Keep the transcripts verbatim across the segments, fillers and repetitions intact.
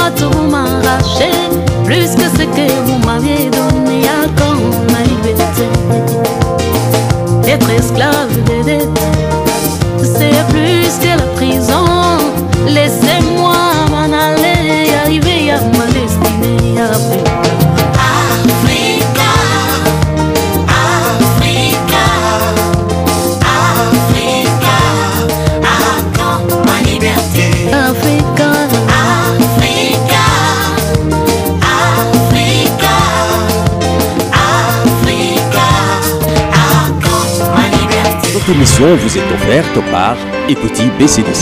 tout m'arracher, plus que ce que vous m'aviez donné à quand ma liberté. Être esclave des dettes, c'est plus que la prison. Laissez-moi m'en aller, arriver à ma destinée. Africa, Africa, Africa, à quand ma liberté. Africa, Africa, Africa, Africa, à quand ma liberté. Votre émission vous est offerte par Equity B C D C.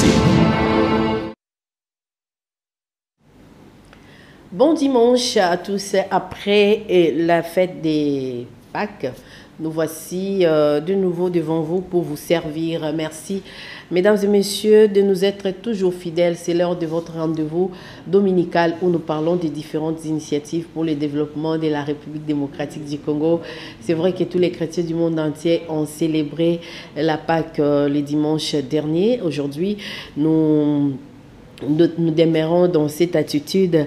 Bon dimanche à tous. Après la fête des Pâques, nous voici euh, de nouveau devant vous pour vous servir. Merci, mesdames et messieurs, de nous être toujours fidèles. C'est l'heure de votre rendez-vous dominical où nous parlons des différentes initiatives pour le développement de la République démocratique du Congo. C'est vrai que tous les chrétiens du monde entier ont célébré la Pâques euh, le dimanche dernier. Aujourd'hui, nous, nous, nous demeurons dans cette attitude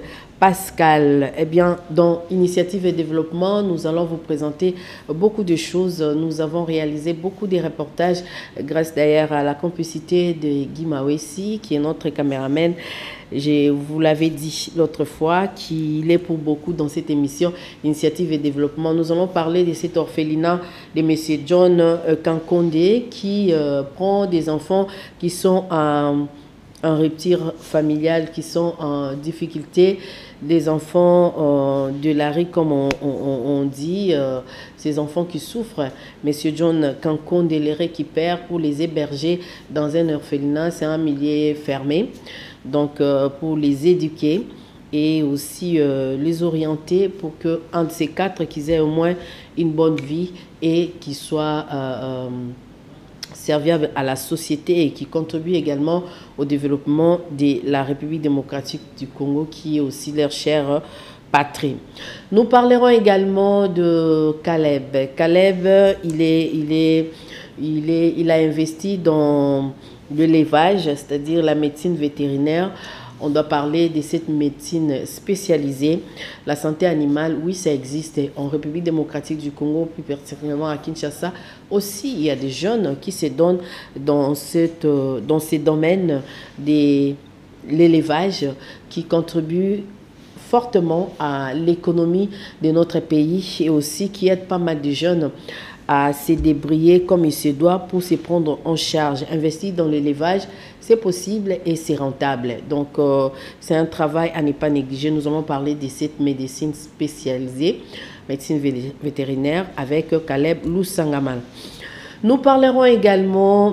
Pascal. Eh bien, dans Initiative et Développement, nous allons vous présenter beaucoup de choses. Nous avons réalisé beaucoup de reportages grâce d'ailleurs à la complicité de Guy Mawessi, qui est notre caméraman. Je vous l'avais dit l'autre fois qu'il est pour beaucoup dans cette émission Initiative et Développement. Nous allons parler de cet orphelinat de M. John Kankonde qui euh, prend des enfants qui sont en, en rupture familiale, qui sont en difficulté, des enfants euh, de la rue, comme on, on, on dit, euh, ces enfants qui souffrent. Monsieur John Kankonde les récupère pour les héberger dans un orphelinat. C'est un milieu fermé, donc euh, pour les éduquer et aussi euh, les orienter pour qu'un de ces quatre qu'ils aient au moins une bonne vie et qu'ils soient euh, euh, serviable à la société et qui contribue également au développement de la République démocratique du Congo, qui est aussi leur chère patrie. Nous parlerons également de Caleb. Caleb, il, est, il, est, il, est, il a investi dans l'élevage, c'est-à-dire la médecine vétérinaire. On doit parler de cette médecine spécialisée. La santé animale, oui, ça existe en République démocratique du Congo, plus particulièrement à Kinshasa. Aussi, il y a des jeunes qui se donnent dans, cette, dans ces domaines de l'élevage, qui contribuent fortement à l'économie de notre pays et aussi qui aident pas mal de jeunes à se débrouiller comme il se doit pour se prendre en charge. Investir dans l'élevage, c'est possible et c'est rentable. Donc, euh, c'est un travail à ne pas négliger. Nous allons parler de cette médecine spécialisée, médecine vétérinaire, avec Caleb Lusangaman. Nous parlerons également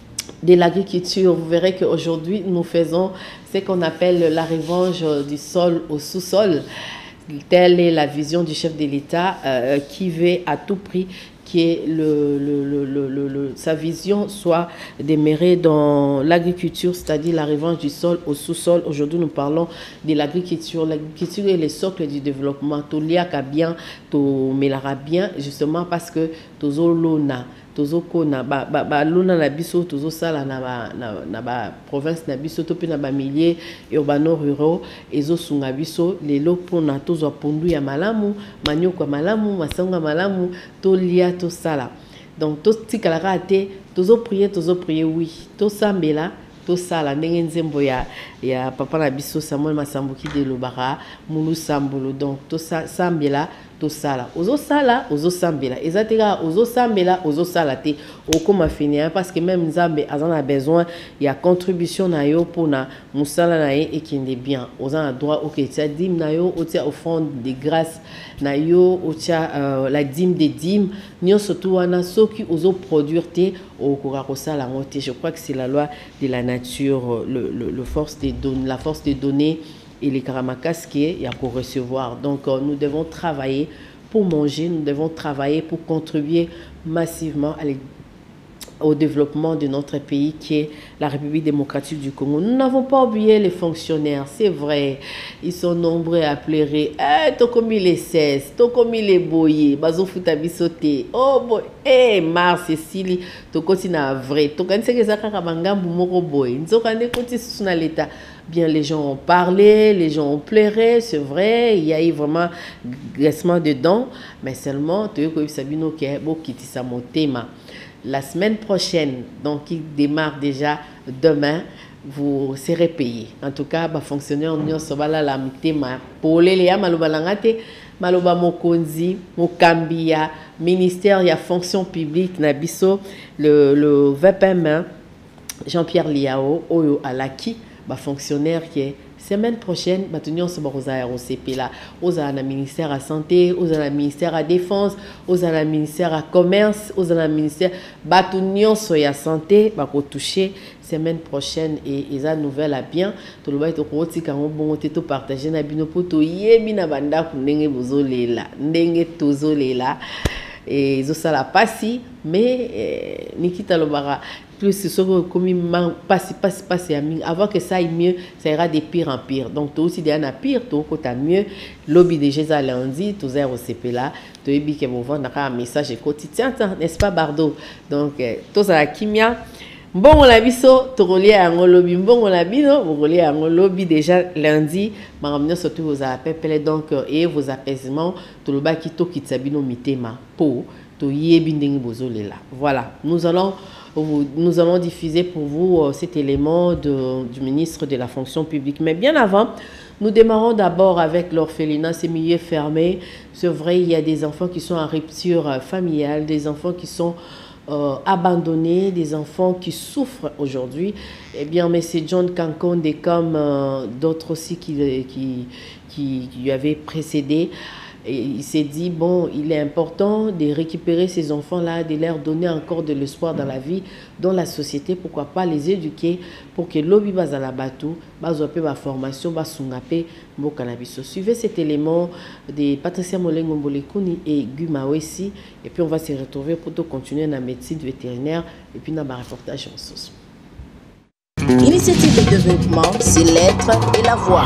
de l'agriculture. Vous verrez qu'aujourd'hui, nous faisons ce qu'on appelle la revanche du sol au sous-sol. Telle est la vision du chef de l'État euh, qui veut à tout prix que le, le, le, le, le, le, sa vision soit demeurée dans l'agriculture, c'est-à-dire la revanche du sol au sous-sol. Aujourd'hui, nous parlons de l'agriculture. L'agriculture est le socle du développement. Tout liaka bien, tout melara bien, justement parce que tout zolona. Tozo kona ba ba ba luna na biso tozo sala na ba na, na ba province na biso to pe na ba milieu urbano ruraux ezo sunga biso lelo pona tozo pondu ya malamu manyoko malamu masanga malamu to lia to sala. Donc to tikala raté tozo prier tozo prier oui to sambela to sala ndenge nzembo ya ya papa na biso Samuel Masambuki de Lobara mulu sambolo. Donc to sambela to sala ozo sala ozo sambela ezateka ozo sambela ozo sala te okoma finir parce que même Nzambe azana besoin ya contribution na yo pona musala na ye ekende bien ozana droit oketia dim na yo otia offrande de grâce na yo otia euh, la dîme des dîmes nyo surtout wana soki ozo produire te okora ko sala ngote. Je crois que c'est la loi de la nature, le, le, le force des données, la force des données et les karamakas qui est à pour recevoir. Donc euh, nous devons travailler pour manger, nous devons travailler pour contribuer massivement à au développement de notre pays qui est la République démocratique du Congo. Nous n'avons pas oublié les fonctionnaires, c'est vrai. Ils sont nombreux à pleurer. Eh, t'as comme il est seize, t'as comme il est boyé, bazo futa bisoté. Oh boy, eh, Mars, Cécilie, t'as continué à vrai. T'as continué que ça kakamangam moko boy. N'zo kane continué sur l'état. Bien, les gens ont parlé, les gens ont pleuré, c'est vrai. Il y a eu vraiment graissement dedans, mais seulement tu as Sabino qui est beau qui tisse mon thème. La semaine prochaine, donc qui démarre déjà demain, vous serez payé. En tout cas, bah, fonctionnaire en union sobala la mitema. Pour les léa maloba langate, maloba mokonzi, mokambia, ministère ya fonction publique nabiso le le vingt et un Jean-Pierre Liao oyo alaki, bah fonctionnaire qui est semaine prochaine, bah tenir on se barrosa au C P là, aux à la ministère à santé, aux à la ministère à défense, aux à la ministère à commerce, aux à la ministère, bah tenir soya santé, bah pour toucher semaine prochaine et ils a nouvelle à bien, tout le monde est au côté quand on bon tout partager na bino poto yebi na banda kunenge bozole là, ndenge tozole là et zo ça la passi mais Nikita Lobara plus ce que comme passe passe passe avant que ça aille mieux, ça ira de pire en pire. Donc toi aussi derrière na pire, toi côté mieux, lobby de Jésus lundi, tous zéro C P là, toi et que vous vendez un message quotidien, n'est-ce pas Bardo? Donc tous à la kimia. Bon on l'a vu ça, tu relié à un lobby, bon on l'a vu non, vous reliez à un lobby déjà lundi, mais ramener surtout vos appels donc et vos apaisements, tout le bas qui to qui t'abino mitema pour to yebi ndenge bozole là. Voilà, nous allons Nous allons diffuser pour vous euh, cet élément de, du ministre de la fonction publique. Mais bien avant, nous démarrons d'abord avec l'orphelinat, ces milieux fermés. C'est vrai, il y a des enfants qui sont en rupture euh, familiale, des enfants qui sont euh, abandonnés, des enfants qui souffrent aujourd'hui. Eh bien, mais c'est John Kankonde comme euh, d'autres aussi qui, qui, qui, qui lui avaient précédé. Et il s'est dit, bon, il est important de récupérer ces enfants-là, de leur donner encore de l'espoir dans la vie, dans la société, pourquoi pas les éduquer pour que l'obi baza la batou, bazope ba formation, ba sungape, mbo cannabis. Suivez cet élément de Patricia Molengo Mbolekuni et Gu Mawesi, et puis on va se retrouver pour continuer dans la médecine vétérinaire et puis dans ma reportage en sauce. Initiative de développement, c'est l'être et la voix.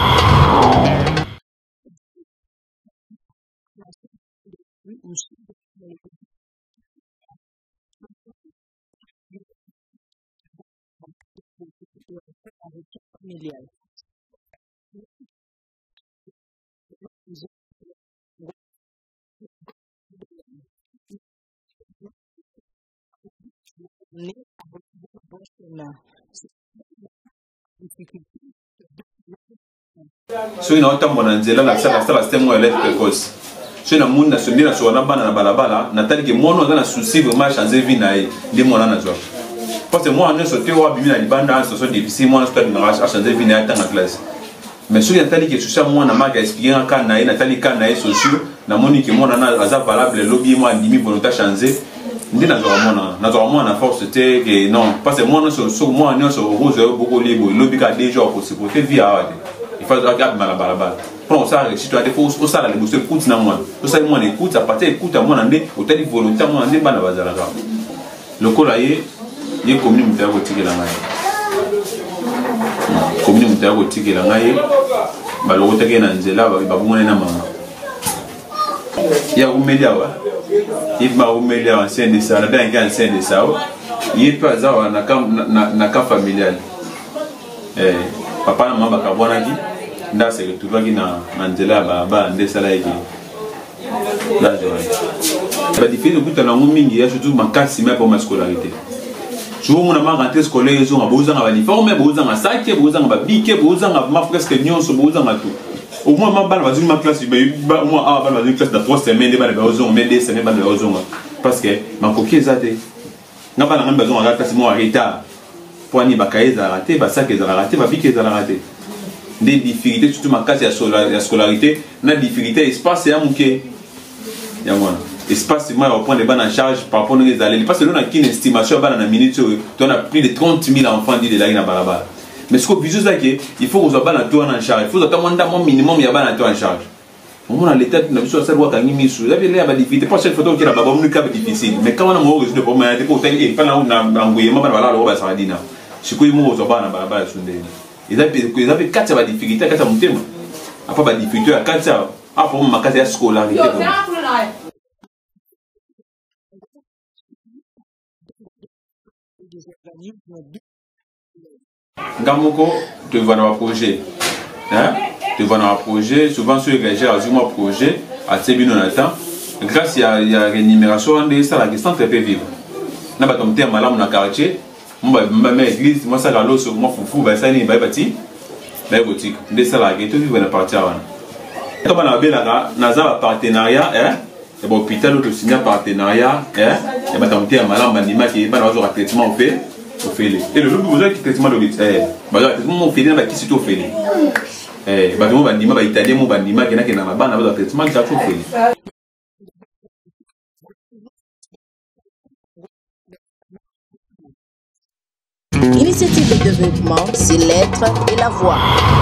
So ina wata mwana nzela na sala sala stemo elect precoce. So ina munda so ndina so na bana na balabala na tali ke mono na souci vraiment changer vie na ye ndi mwana na zo. Parce que moi on so te wa bimi na libanda so so difficile moi so na changer vie na ya tanga classe. Mais so ya tali ke souci moi na maga expliquer en kan na ye na tali kan na ye socio na moni ke mona na aza valable lobby moi ndimi volonté changer. Ndi na zo mona na zo mona na force te que non parce que moi no so so moi no so rose beaucoup libre lobby ka déjà pour se porter vie à il faut regarder mal la balle. Pour ça, si tu as des fausses, au salaire, les écoute na moi. Au salaire, moi écoute, ça partait écoute à moi andé, au tel volontaire moi andé bana bazala. Le colayer, il est communautaire au ticket la maille. Communautaire au ticket la maille. Bah le rotage na nzela, bah bah bon na mama. Il y a un média wa. Il m'a un média ancien de ça, là bien un ancien de ça. Il est pas ça na na na cas familial. Eh papa na mama bakabwana ki nda se retrouver na na nzela ba ba ndesala yiki là je ba difficile de kuta na mingi ya surtout makasi mais pour ma scolarité souvent mon ama rentrée scolaire ils ont besoin de uniforme besoin de sac besoin de bic besoin de ma presque nyonso besoin de tout au moins ma balle va une ma classe mais moi ah balle va une classe de trois semaines de balle besoin mais des semaines balle besoin parce que ma coquille zate n'a pas même besoin de classe moi en retard pour ni bakaye za raté ba sac za raté ba bic za raté des difficultés surtout ma classe ya scolarité na difficulté espace ya muke ya mwana espace moi on prend les bancs en charge par rapport aux allées parce que nous on a une estimation bana na minute on a plus de trente mille enfants dit de la na balaba mais ce que bizu ça que il faut que soit bana toi en charge il faut attendre un minimum ya bana toi en charge On a l'état de notre savoir quand il mis la ville a difficile pas cette photo qui la baba on est difficile mais quand on a mon de pour moi de côté et pas là on a engouillé ma voilà là on va s'arrêter là c'est quoi mo zo bana baba sunde ils avaient ils avaient quatre ba difficulté quatre mutema après ba difficulté à quatre ça après ma case ya scolarité Ngamoko te voir dans un projet hein te voir dans un projet souvent sur les gars à un projet à Tébino Nathan grâce à la rémunération de ça la question très peu vivre na ba tomber malade dans quartier moi ma église moi ça la losse moi foufou ba ça ni ba bati ba boutique de ça la ghetto vivre dans partir là comme on a bien là naza partenariat hein et bon hôpital autre signer partenariat hein et ba tomber malade bandima qui ba na traitement on fait et le jour où vous avez traitement de l'hôpital bah traitement on fait là qui surtout fait eh bah moi bandima ba italien mon bandima qui na qui na ba na ba traitement qui a tout fait. Initiative de développement, c'est l'être et la voix.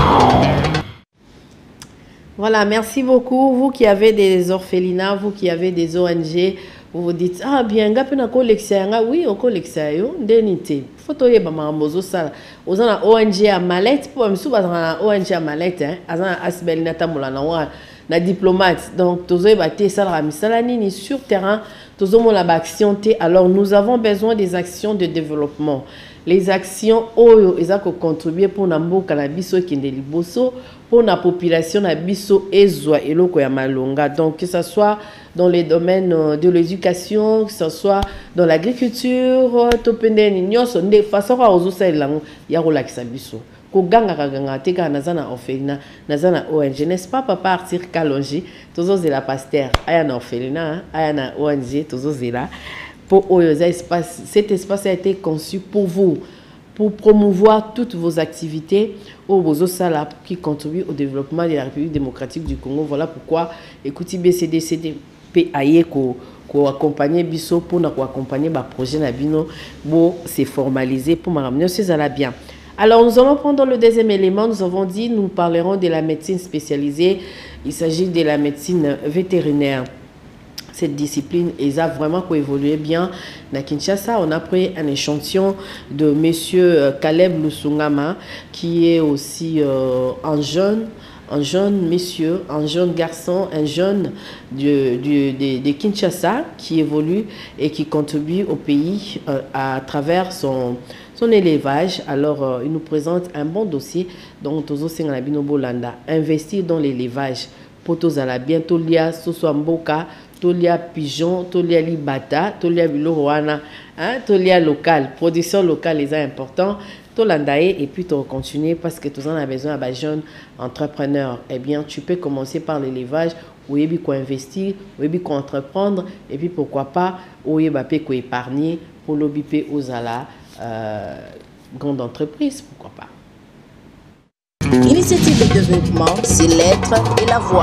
Voilà, merci beaucoup. Vous qui avez des orphelinats, vous qui avez des O N G, vous vous dites, ah bien, on collectionne, oui, on collectionne, d'unité. Photo y ba mambozo ça. Aux ana O N G à Malette, pour me souba na O N G à Malette, hein, azana asbel na tamula na wa na diplomate. Donc tozo ba té ça la misalani ni sur terrain, tozo mo la action té. Alors nous avons besoin des actions de développement. Les actions oyo ezako contribuer pour na mboka na biso kende liboso pour la population na biso ezwa eloko ya malonga. Donc que ce soit dans les domaines de l'éducation, que ce soit dans l'agriculture, topende ni nyoso nde façon ka ozo salango ya rolakisa biso. Ko ganga ganga teka nazana orphelina nazana O N G n'est-ce pas pas partir kalonji tozo zela pasteur aya na orphelina aya na O N G tozo zela. Pour espace, cet espace a été conçu pour vous, pour promouvoir toutes vos activités au Bozosala qui contribuent au développement de la République démocratique du Congo. Voilà pourquoi, écoutez, B C D C D P A I E ko ko accompagner biso pour na ko accompagner ba projet na bino bo c'est formalisé pour ma ramener ces ala bien. Alors nous allons prendre le deuxième élément. Nous avons dit nous parlerons de la médecine spécialisée. Il s'agit de la médecine vétérinaire. Cette discipline et ça vraiment évolué bien à Kinshasa. On a pris un échantillon de monsieur Caleb Lusungama qui est aussi euh, un jeune un jeune monsieur, un jeune garçon, un jeune de, de, de, de Kinshasa qui évolue et qui contribue au pays euh, à travers son, son élevage. Alors, euh, il nous présente un bon dossier dont Tozo Sengalabino Bolanda. Investir dans l'élevage. Potos à la bientôt lia, Soso Mboka, Tolia pigeon, Tolia libata, Tolia bilowana, hein, Tolia local, production locale est important. Tolandae et puis tu continuer parce que tu en as besoin à jeunes entrepreneurs. Eh bien, tu peux commencer par l'élevage, ou bien quoi investir, ou bien quoi entreprendre, et puis pourquoi pas, ou bien quoi épargner pour l'obipé aux ala euh, grande entreprise, pourquoi pas. Initiative de développement, c'est l'être et la voix.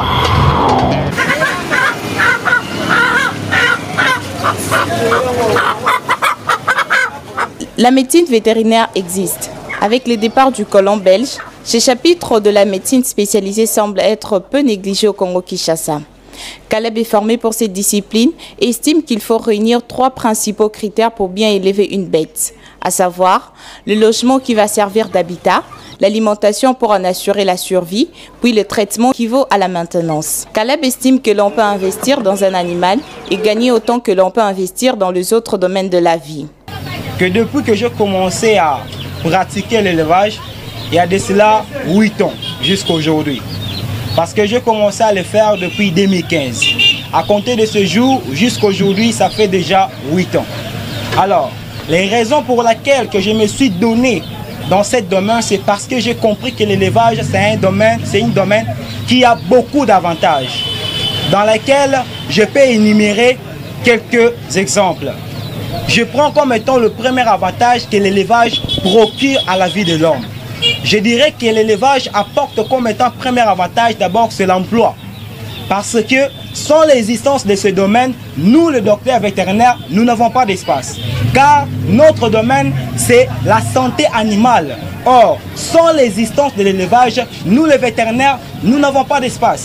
La médecine vétérinaire existe. Avec le départ du colon belge, ce chapitre de la médecine spécialisée semble être peu négligé au Congo-Kinshasa. Caleb est formé pour cette discipline et estime qu'il faut réunir trois principaux critères pour bien élever une bête, à savoir le logement qui va servir d'habitat, l'alimentation pour en assurer la survie, puis le traitement qui vaut à la maintenance. Caleb estime que l'on peut investir dans un animal et gagner autant que l'on peut investir dans les autres domaines de la vie. Que depuis que j'ai commencé à pratiquer l'élevage, il y a de cela huit ans jusqu'à aujourd'hui. Parce que j'ai commencé à le faire depuis deux mille quinze. À compter de ce jour jusqu'à aujourd'hui, ça fait déjà huit ans. Alors, les raisons pour lesquelles que je me suis donné dans ce domaine, c'est parce que j'ai compris que l'élevage, c'est un domaine, c'est un domaine qui a beaucoup d'avantages, dans lesquels je peux énumérer quelques exemples. Je prends comme étant le premier avantage que l'élevage procure à la vie de l'homme. Je dirais que l'élevage apporte comme étant premier avantage d'abord c'est l'emploi. Parce que sans l'existence de ce domaine, nous les docteurs vétérinaires, nous n'avons pas d'espace. Car notre domaine c'est la santé animale. Or, sans l'existence de l'élevage, nous les vétérinaires, nous n'avons pas d'espace.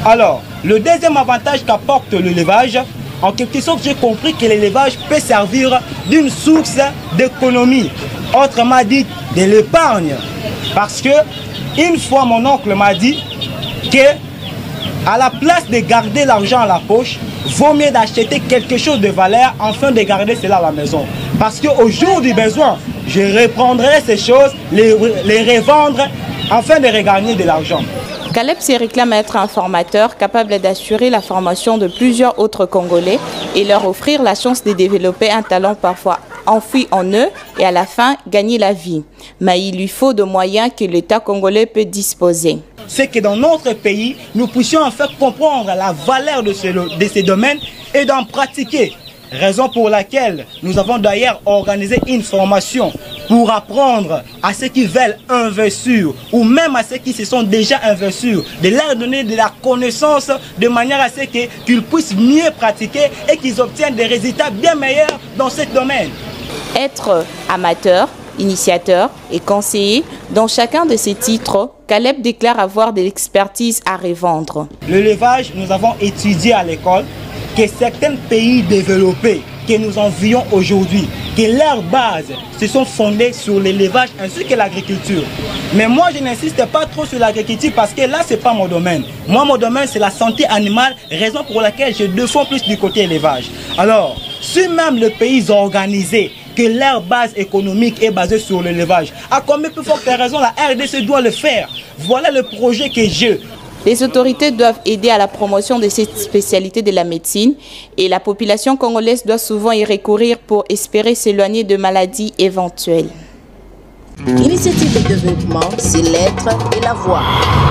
Alors, le deuxième avantage qu'apporte l'élevage, en quelque sorte, j'ai compris que l'élevage peut servir d'une source d'économie, autrement dit, de l'épargne. Parce que, une fois, mon oncle m'a dit que, à la place de garder l'argent à la poche, vaut mieux d'acheter quelque chose de valeur afin de garder cela à la maison. Parce qu'au jour du besoin, je reprendrai ces choses, les, les revendre afin de regagner de l'argent. Caleb se réclame être un formateur capable d'assurer la formation de plusieurs autres Congolais et leur offrir la chance de développer un talent parfois enfoui en eux et à la fin gagner la vie. Mais il lui faut de moyens que l'État congolais peut disposer. C'est que dans notre pays, nous puissions en faire comprendre la valeur de, ce, de ces domaines et d'en pratiquer. Raison pour laquelle nous avons d'ailleurs organisé une formation pour apprendre à ceux qui veulent investir ou même à ceux qui se sont déjà investis, de leur donner de la connaissance de manière à ce qu'ils puissent mieux pratiquer et qu'ils obtiennent des résultats bien meilleurs dans ce domaine. Être amateur, initiateur et conseiller, dans chacun de ces titres, Caleb déclare avoir de l'expertise à revendre. L'élevage, nous avons étudié à l'école que certains pays développés que nous envions aujourd'hui, que leurs bases se sont fondées sur l'élevage ainsi que l'agriculture. Mais moi, je n'insiste pas trop sur l'agriculture parce que là, ce n'est pas mon domaine. Moi, mon domaine, c'est la santé animale, raison pour laquelle je défends plus du côté élevage. Alors, si même le pays organisé, que leur base économique est basée sur l'élevage, à combien plus forte raison la R D C doit le faire? Voilà le projet que j'ai. Les autorités doivent aider à la promotion de cette spécialité de la médecine et la population congolaise doit souvent y recourir pour espérer s'éloigner de maladies éventuelles. Initiative de développement, c'est l'être et la voix.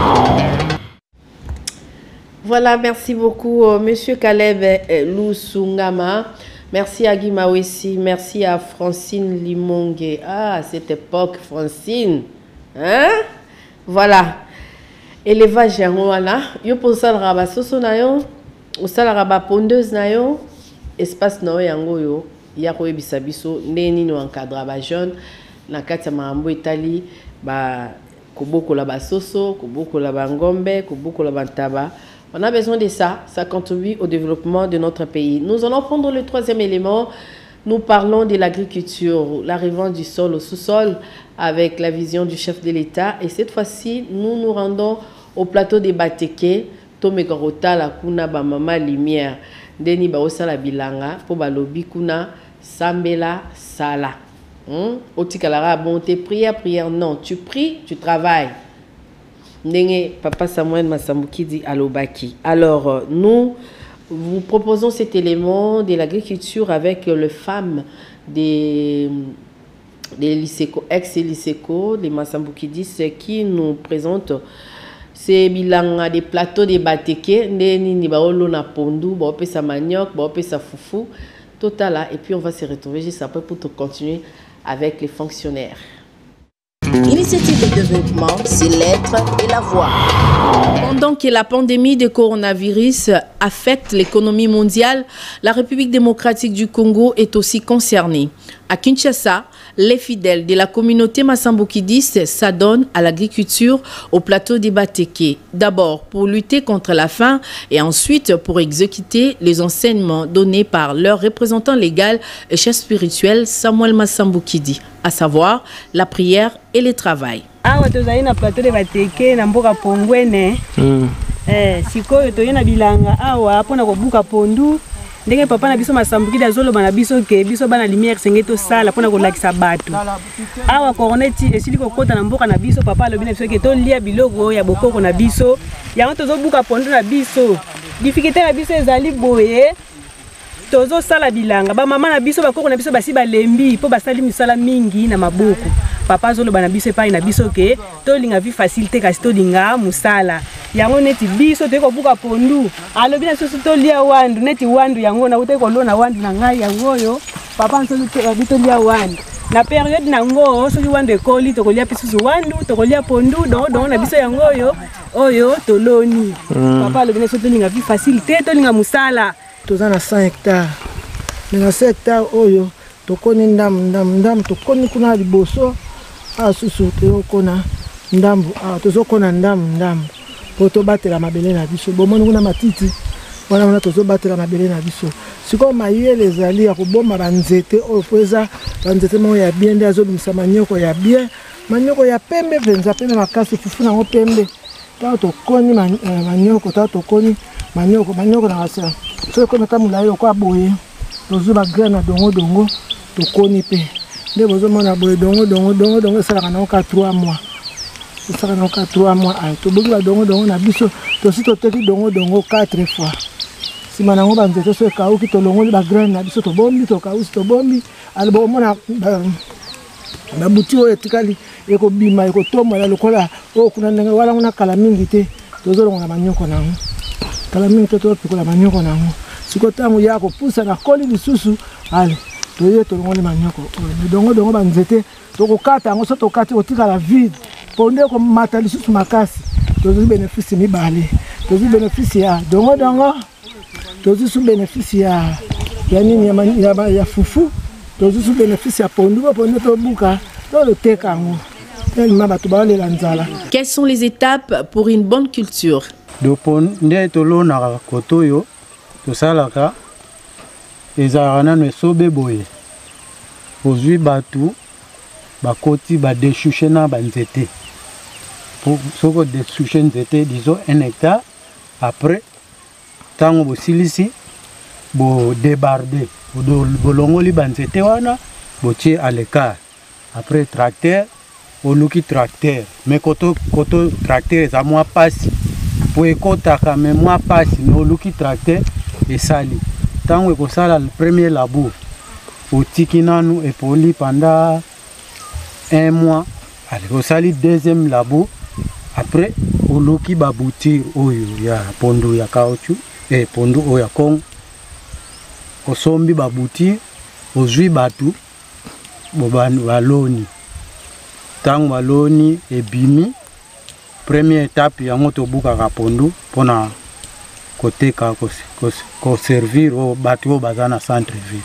Voilà, merci beaucoup, euh, Monsieur Caleb Lusungama. Merci à Guy Mawessi, merci à Francine Limongue. Ah, à cette époque, Francine. Hein? Voilà. Élevage yango wana yo posalaka basoso na yo osalaka bapondeuse na yo espace na yo yango yo ya koyebisa biso nde nini encadre ba jeune na kati ya makambo etali ba kobokola basoso kobokola bangombe kobokola bantaba. On a besoin de ça, ça contribue au développement de notre pays. Nous allons prendre le troisième élément. Nous parlons de l'agriculture, la revente du sol au sous-sol avec la vision du chef de l'État. Et cette fois-ci, nous nous rendons au plateau des Bateke, Tomekorota, la Kuna, Bamama, Lumière, Deni Baosala Bilanga, pour Balobi Kuna, Sambela, Sala. Otikalara, bonté, prière, prière, non. Tu pries, tu travailles. Ndenge, Papa Samuel Masambuki dit Alobaki. Alors, nous vous proposons cet élément de l'agriculture avec les femmes des, des lycéco, ex-lycéco, des Massambukidis, qui nous présentent ces bilans des plateaux de Bateke, ni baolo na pondu, baopé sa manioc, baopé sa foufou, total. Et puis on va se retrouver juste après pour continuer avec les fonctionnaires. Initiative de développement, c'est l'être et la voix. Pendant que la pandémie de coronavirus affecte l'économie mondiale, la République démocratique du Congo est aussi concernée. À Kinshasa, les fidèles de la communauté massambukidiste s'adonnent à l'agriculture au plateau des Bateke. D'abord pour lutter contre la faim et ensuite pour exécuter les enseignements donnés par leur représentant légal et chef spirituel Samuel Massambukidi, à savoir la prière et le travail. Awa tozali na plateau de Bateke na mboka Pongwene. Mm. Eh sikoyo toyena bilanga awa pona kobuka pondu. Ndenge papa na biso Masambukidi azoloba na biso ke biso bana lumière sengeto sala pona kolakisa bato. Awa koroneti esili kokota na mboka na biso papa alobi na biso ke to lia biloko ya bokoko na biso. Yango tozobuka pondu na biso. Difficulté na biso ezali boye. Tozo sala bilanga ba mama na biso bakoko na biso basi balembi po basali misala mingi na maboko. Papa zolo bana biso pa na biso ke to linga vi facilité kasi to linga musala. Yango neti biso te ko buka pondu. Alobi na soso to lia wandu neti wandu yango na ute ko lona wandu na ngai yango yo. Papa nso to to lia wandu. Na période na ngo so wandu ekoli to ko lia pisu wandu to ko lia pondu do do na biso yango yo. Oyo to loni. Mm. Papa alobi na soso to linga vi facilité to linga musala. Tozana cent hectares. Dans cent hectares oyo tokoni ndam ndam ndam tokoni kuna liboso a susu tokona ndambu a tozokona ndam ndam poto batela mabele na biso bomoni kuna matiti wana wana tozo batela mabele na biso siko mayele ezali ya koboma banzete oyo po eza banzete moko ya bien nde azobimisa manioko ya bien manioko ya pembe venza pembe makasi fufu nango pembe tato tokoni manioko tato tokoni manioko manioko na kasa so ekomi ata molai okwa boye tozo bagraine na dongo dongo tokoni pe nde bozomona boye dongo dongo dongo dongo esalaka nango ka trois mois esalaka nango ka trois mois ayi toboki badongo dongo na biso tosi toteki dongo dongo quatre fois sima nango banzete so ekauki tolongoli bagraine na biso tobombi tokausi tobombi ali bomona babuti oyo etikali ekobima ekotombola lokola oyo kuna ndenge wala kuna kala mingi te tozolongola manioko nango kala mingi te topikola manioko nango siko ntango ya kopusa na koli lisusu ale toye tolongoli manioko dongo dongo banzete tokokata yango so tokati kotikala vide ponde komata lisusu makasi tozwi bénéfice mibale tozwi bénéfice ya dongo dongo tozwi su bénéfice ya ya nini ya ya fufu tozwi su bénéfice ya pondu bo pondu tobuka toloteka yango tellement bato baolela nzala. Quelles sont les étapes pour une bonne culture? do ponde tolonaka kotoyo tosalaka ezalaka nano esobe boye ozwi bato bakoti badeshushe na banzete soko deshushe nzete disons un hectare après tango bosilisi bo débarder bolongoli banzete wana botie à l'écart après tracteur oluki tracteur mais koto koto tracteur eza mwa pasi po ekotaka me mwa pasi mais oluki tracteur esali tango ekosala le premier labour otiki nanu epoli pendant un mois allez osali deuxième labour après oluki baboutir oyo ya pondo ya caoutchouc et pondo oyo ya Congo osombi baboutir ozwi batu baloni tango baloni ebimi première étape yango tobukaka pondu mpona koteka koservir o batu oyo baza na centre ville.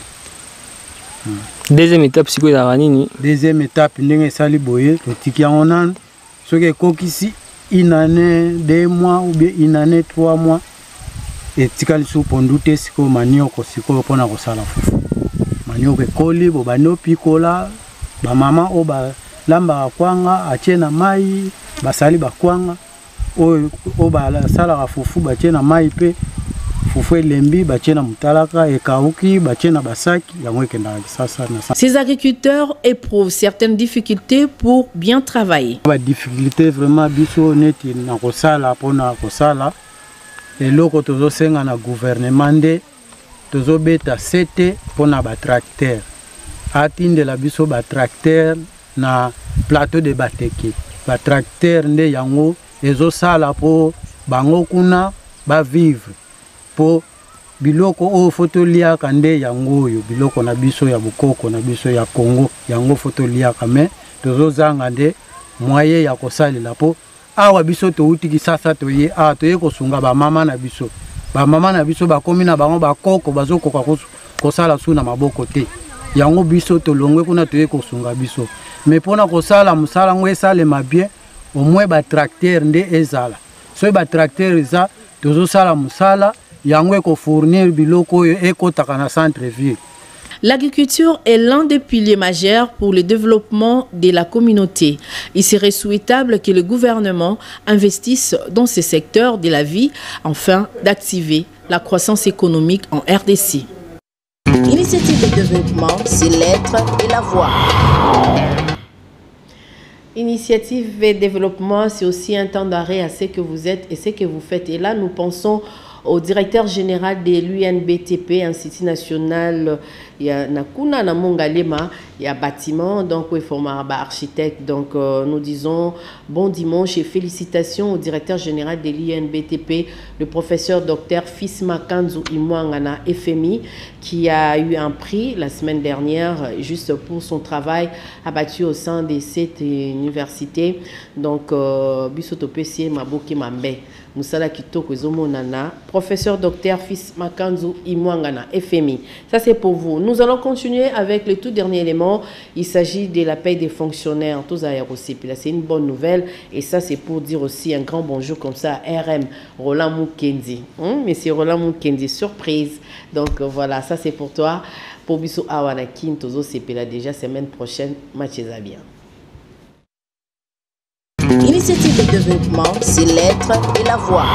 Deuxième étape sikoyo ezalaka nini? Deuxième étape ndenge esali boye totiki yango nanu soki ekokisi une année deux mois ou bien une année trois mois etikali su pondu te sikoyo manioko sikoyo mpona kosala fufu manioko ekoli bobandi opikola bamama oyo balambaka kwanga atie na mai basali bakwanga oyo basalaka fufu batie na mai mpe fufu elembi batie na mutalaka ekauki batie na basaki yango ekendaka kisasa na. Ces agriculteurs éprouvent certaines difficultés pour bien travailler. Ba difficulté vraiment biso neti na kosala mpona kosala eloko tozosenga na gouvernement nde tozobeta sete mpona batracteur atindela biso batracteur na plateau de bateke batracteur nde yango ezosala po bango kuna bavivre po biloko oyo fotoliaka nde yango oyo biloko na biso ya bokoko na biso ya Congo yango fotoliaka me tozozanga nde moyen ya kosalela po awa biso toutiki sasa toye a toye kosunga bamama na biso bamama na biso bakomi na bango bakoko bazokoka kosala su na maboko te yango biso tolongwe kuna toye kosunga biso mais mpona kosala mosala ngo esalema bien au moins batracteur nde ezala soki batracteur eza tozosala mosala yango ekofournir biloko oyo ekotaka na centre ville. L'agriculture est l'un des piliers majeurs pour le développement de la communauté. Il serait souhaitable que le gouvernement investisse dans ce secteur de la vie afin d'activer la croissance économique en R D C. Initiative de développement, c'est l'être et la voix. Initiative et développement, c'est aussi un temps d'arrêt à ce que vous êtes et ce que vous faites. Et là, nous pensons au directeur général de l'U N B T P, Institut national, il y a Nakuna Namongalema, il y a bâtiment, donc il faut un architecte. Donc euh, nous disons bon dimanche et félicitations au directeur général de l'U N B T P, le professeur docteur Fisma Kanzu Imwangana F M I, qui a eu un prix la semaine dernière juste pour son travail abattu au sein de cette université. Donc Bisoto P C Maboki Mambe, Moussala Kitoko Zomonana, professeur docteur Fils Makanzu Imwangana, F M I. Ça, c'est pour vous. Nous allons continuer avec le tout dernier élément. Il s'agit de la paie des fonctionnaires, tous à R O C P. C'est une bonne nouvelle. Et ça, c'est pour dire aussi un grand bonjour comme ça à R M, Roland Mukendi. Hum, Monsieur Roland Mukendi, surprise. Donc, voilà, ça, c'est pour toi. Pour Bissou Awanakin, tous au C P là déjà, semaine prochaine, match à bien. Initiative de développement, c'est l'être et la voix.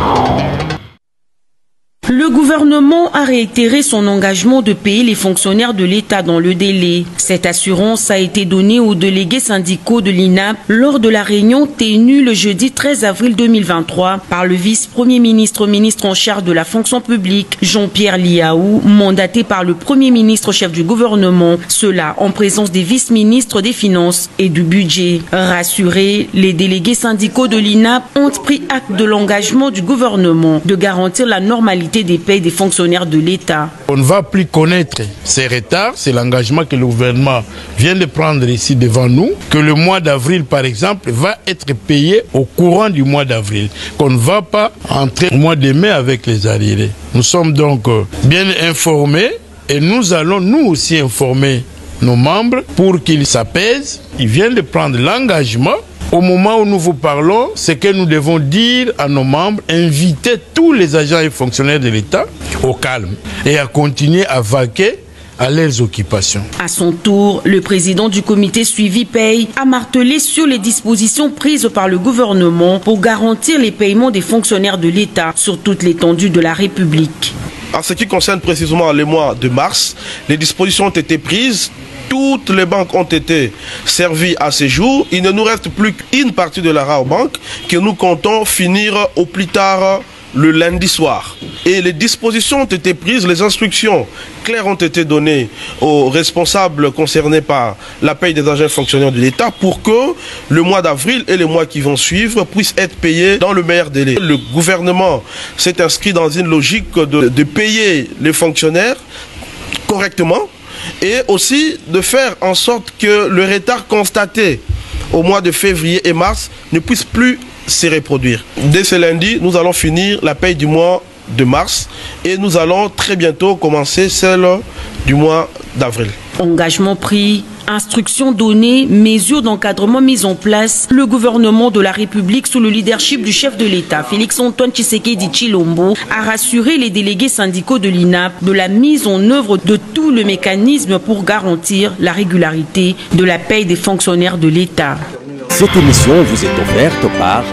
Le gouvernement a réitéré son engagement de payer les fonctionnaires de l'État dans le délai. Cette assurance a été donnée aux délégués syndicaux de l'I N A P lors de la réunion tenue le jeudi treize avril deux mille vingt-trois par le vice-premier ministre, ministre en charge de la fonction publique, Jean-Pierre Liaou, mandaté par le premier ministre chef du gouvernement, cela en présence des vice-ministres des Finances et du Budget. Rassurés, les délégués syndicaux de l'I N A P ont pris acte de l'engagement du gouvernement de garantir la normalité des paies des fonctionnaires de l'État. On ne va plus connaître ces retards, c'est l'engagement que le gouvernement vient de prendre ici devant nous, que le mois d'avril par exemple va être payé au courant du mois d'avril, qu'on ne va pas entrer au mois de mai avec les arriérés. Nous sommes donc bien informés et nous allons nous aussi informer nos membres pour qu'ils s'apaisent. Ils viennent de prendre l'engagement. Au moment où nous vous parlons, c'est que nous devons dire à nos membres, inviter tous les agents et fonctionnaires de l'État au calme et à continuer à vaquer à leurs occupations. À son tour, le président du comité suivi paye a martelé sur les dispositions prises par le gouvernement pour garantir les paiements des fonctionnaires de l'État sur toute l'étendue de la République. En ce qui concerne précisément le mois de mars, les dispositions ont été prises. Toutes les banques ont été servies à ce jour. Il ne nous reste plus qu'une partie de la Rabobank que nous comptons finir au plus tard le lundi soir. Et les dispositions ont été prises, les instructions claires ont été données aux responsables concernés par la paie des agents fonctionnaires de l'État pour que le mois d'avril et les mois qui vont suivre puissent être payés dans le meilleur délai. Le gouvernement s'est inscrit dans une logique de, de payer les fonctionnaires correctement, et aussi de faire en sorte que le retard constaté au mois de février et mars ne puisse plus se reproduire. Dès ce lundi, nous allons finir la paie du mois de mars et nous allons très bientôt commencer celle du mois d'avril. Engagement pris, instructions données, mesures d'encadrement mises en place, le gouvernement de la République sous le leadership du chef de l'État, Félix-Antoine Tshisekedi Tshilombo, a rassuré les délégués syndicaux de l'I N A P de la mise en œuvre de tout le mécanisme pour garantir la régularité de la paie des fonctionnaires de l'État. Cette émission vous est offerte par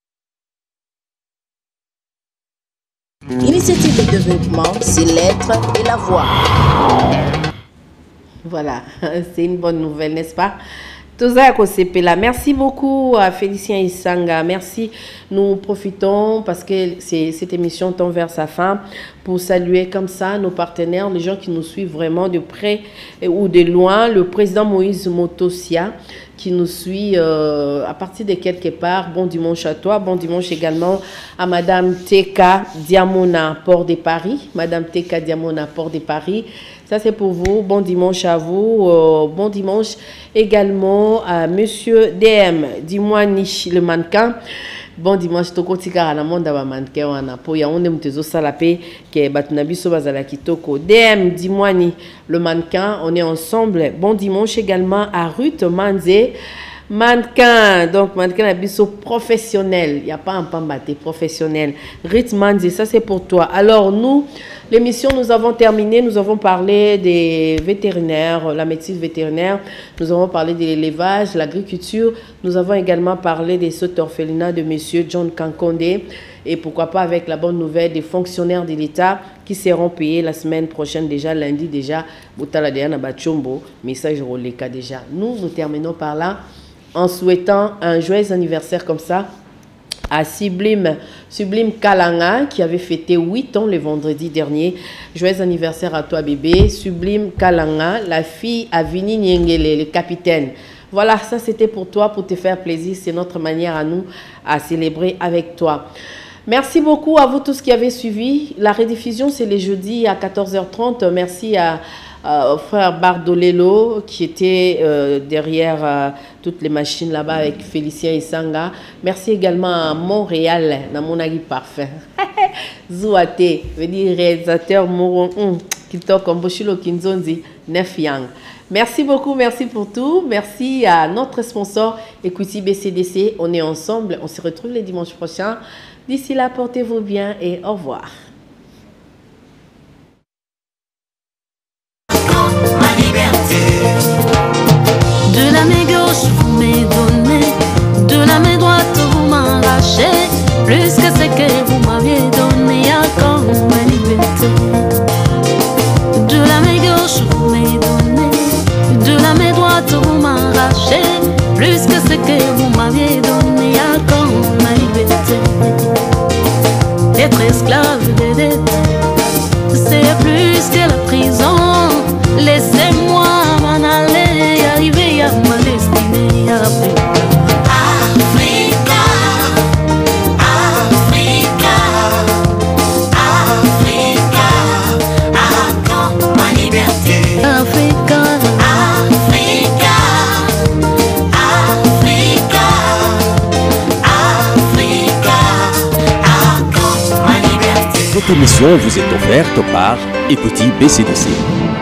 Initiative de développement, c'est l'être et la voix. Voilà, c'est une bonne nouvelle, n'est-ce pas? Toza Kosepela, merci beaucoup à Félicien Isanga. Merci. Nous profitons parce que cette émission tend vers sa fin pour saluer comme ça nos partenaires, les gens qui nous suivent vraiment de près ou de loin. Le président Moïse Motosia qui nous suit euh, à partir de quelque part. Bon dimanche à toi. Bon dimanche également à Madame Teka Diamona, Port de Paris. Madame Teka Diamona, Port de Paris. Ça, c'est pour vous. Bon dimanche à vous. Euh, bon dimanche également à Monsieur D M Dimwani, le mannequin. Bon dimanche, toko tika à la monde à mannequin. On a pour y a on aime tezo salapé que batunabi sobazala kitoko. D M Dimwani, le mannequin. On est ensemble. Bon dimanche également à Ruth Manze. Mannequin, donc mannequin abisso professionnel, il n'y a pas un pambaté professionnel. Ruth Manze, ça c'est pour toi. Alors nous, l'émission, nous avons terminé, nous avons parlé des vétérinaires, la médecine vétérinaire, nous avons parlé de l'élevage, l'agriculture, nous avons également parlé des sautes orphelinats de monsieur John Kankonde et pourquoi pas avec la bonne nouvelle des fonctionnaires de l'État qui seront payés la semaine prochaine déjà, lundi déjà, Boutala Deana Bachombo, message Roleka déjà. Nous, nous terminons par là en souhaitant un joyeux anniversaire comme ça à Sublime, Sublime Kalanga qui avait fêté huit ans le vendredi dernier. Joyeux anniversaire à toi bébé. Sublime Kalanga, la fille à Vini Nyengele, le capitaine. Voilà, ça c'était pour toi, pour te faire plaisir. C'est notre manière à nous à célébrer avec toi. Merci beaucoup à vous tous qui avez suivi. La rediffusion, c'est les jeudis à quatorze heures trente. Merci à Euh, frère Bardolelo qui était euh, derrière euh, toutes les machines là-bas avec Félicien Isanga. Merci également à Montréal, Namonagi Parfum. Zouate, veut dire réalisateur Moron, qui toque en Boshilo Kinzonzi, Nef Yang. Merci beaucoup, merci pour tout. Merci à notre sponsor, Equity B C D C. On est ensemble, on se retrouve le dimanche prochain. D'ici là, portez-vous bien et au revoir. De la main gauche, vous m'avez donné, de la main droite, vous m'arrachez, plus que ce que vous m'aviez donné à quand ma liberté. De la main gauche, vous m'avez donné, de la main droite, vous m'arrachez, plus que ce que vous m'aviez donné à quand ma liberté. Être esclave de dettes, c'est plus que la prison. Laissez-moi m'en aller, arriver à ma destinée. Africa, Africa, Africa, à quand ma liberté. Africa, Africa, Africa, Africa, à quand ma liberté. Votre émission vous est offerte par Equity B C D C.